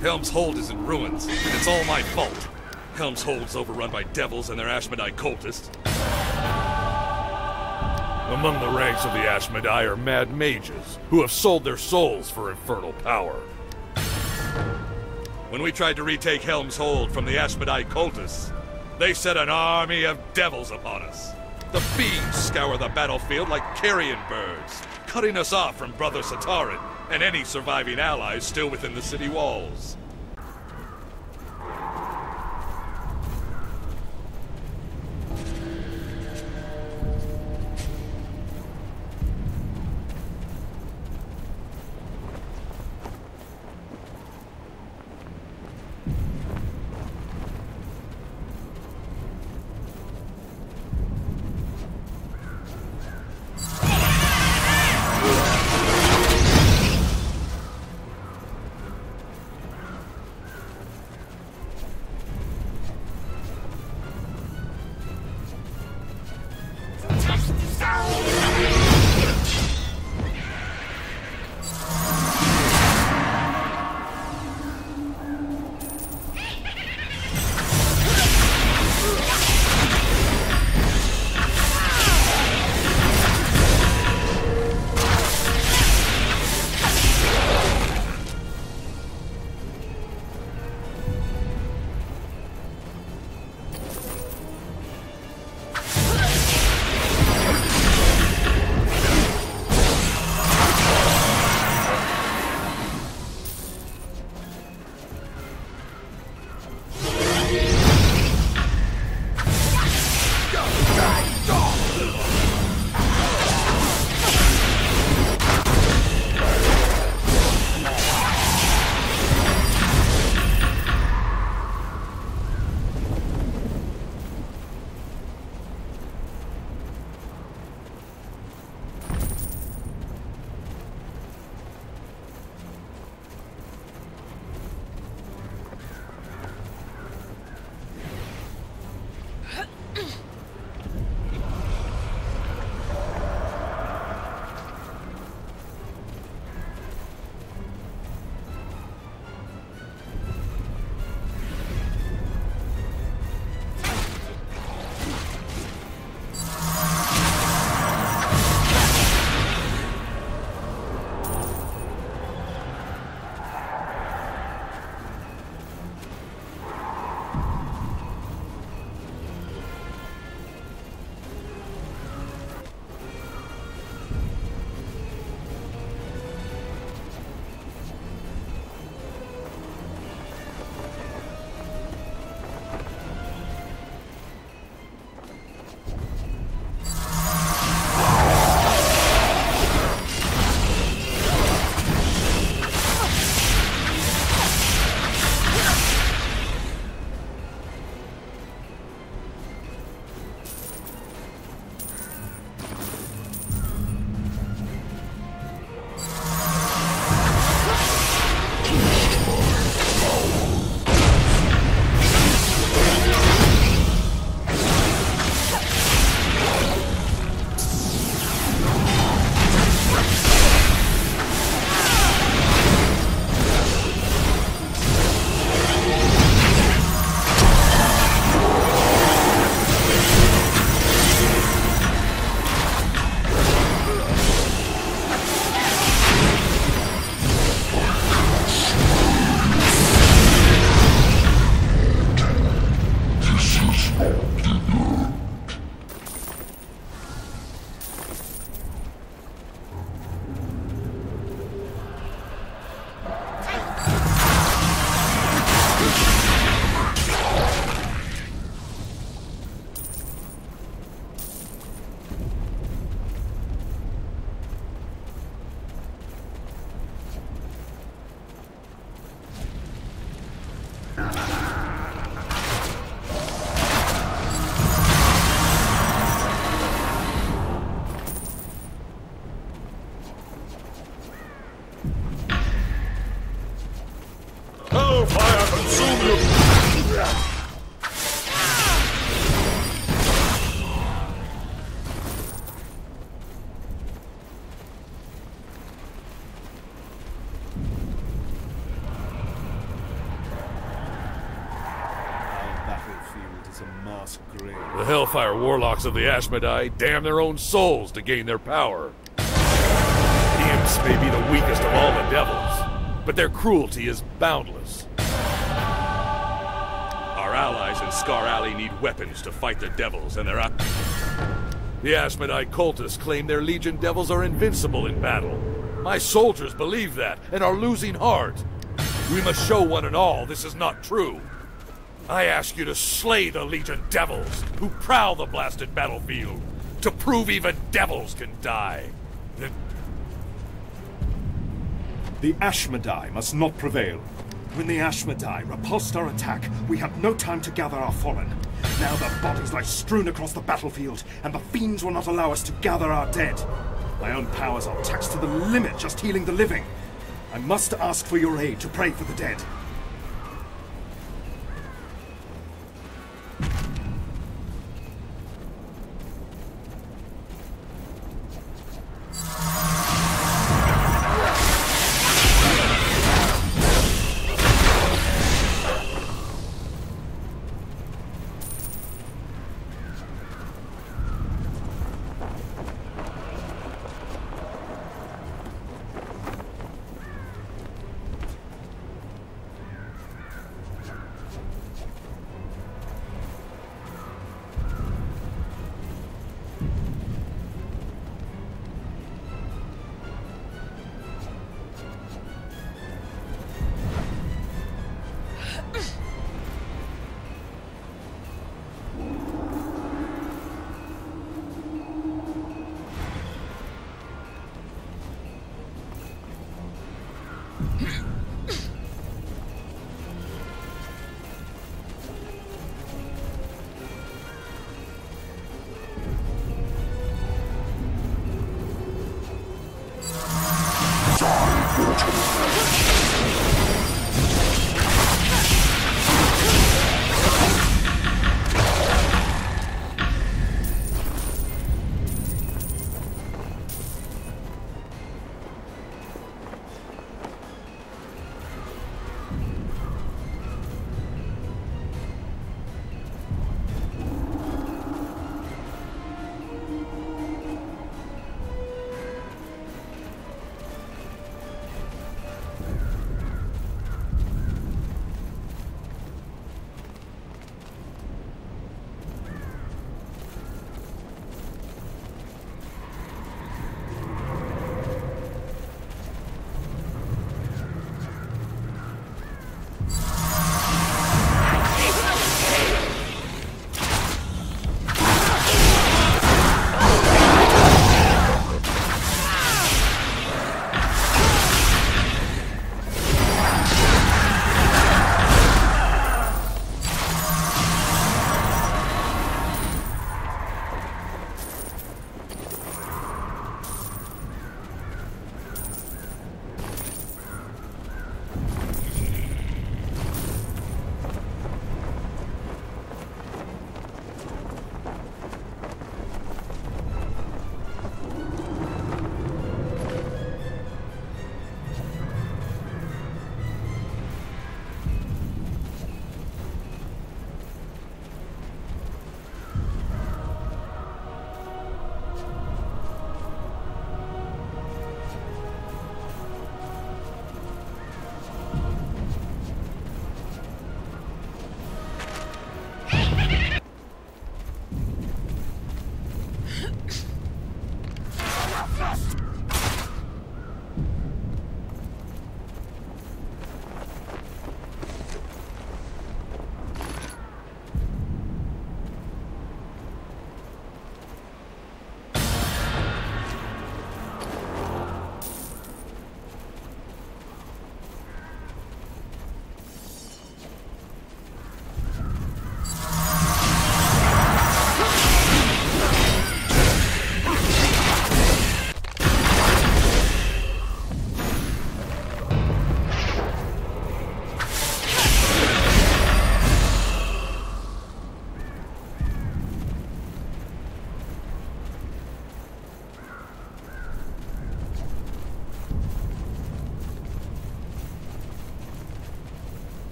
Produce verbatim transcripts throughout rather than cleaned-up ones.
Helm's Hold is in ruins, and it's all my fault. Helm's Hold's overrun by devils and their Ashmedai cultists. Among the ranks of the Ashmedai are mad mages, who have sold their souls for infernal power. When we tried to retake Helm's Hold from the Ashmedai cultists, they set an army of devils upon us. The fiends scour the battlefield like carrion birds, cutting us off from Brother Sataran and any surviving allies still within the city walls. The Hellfire Warlocks of the Ashmedai damn their own souls to gain their power. The Imps may be the weakest of all the devils, but their cruelty is boundless. Our allies in Scar Alley need weapons to fight the devils, and they're up. The Ashmedai cultists claim their Legion devils are invincible in battle. My soldiers believe that, and are losing heart. We must show one and all this is not true. I ask you to slay the Legion devils who prowl the blasted battlefield, to prove even devils can die. The, the Ashmedai must not prevail. When the Ashmedai repulsed our attack, we had no time to gather our fallen. Now their bodies lie strewn across the battlefield, and the fiends will not allow us to gather our dead. My own powers are taxed to the limit just healing the living. I must ask for your aid to pray for the dead.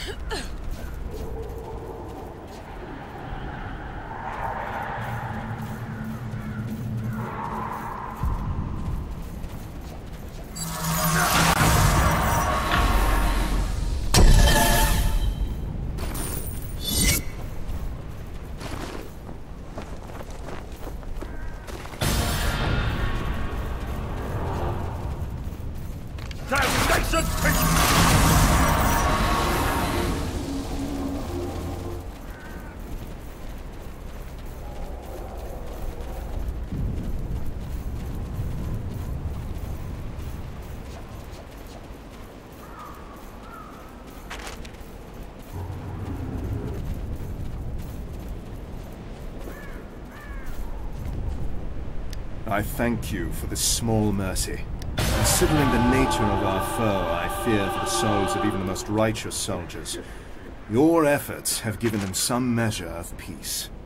I thank you for this small mercy. Considering the nature of our foe, I fear for the souls of even the most righteous soldiers. Your efforts have given them some measure of peace.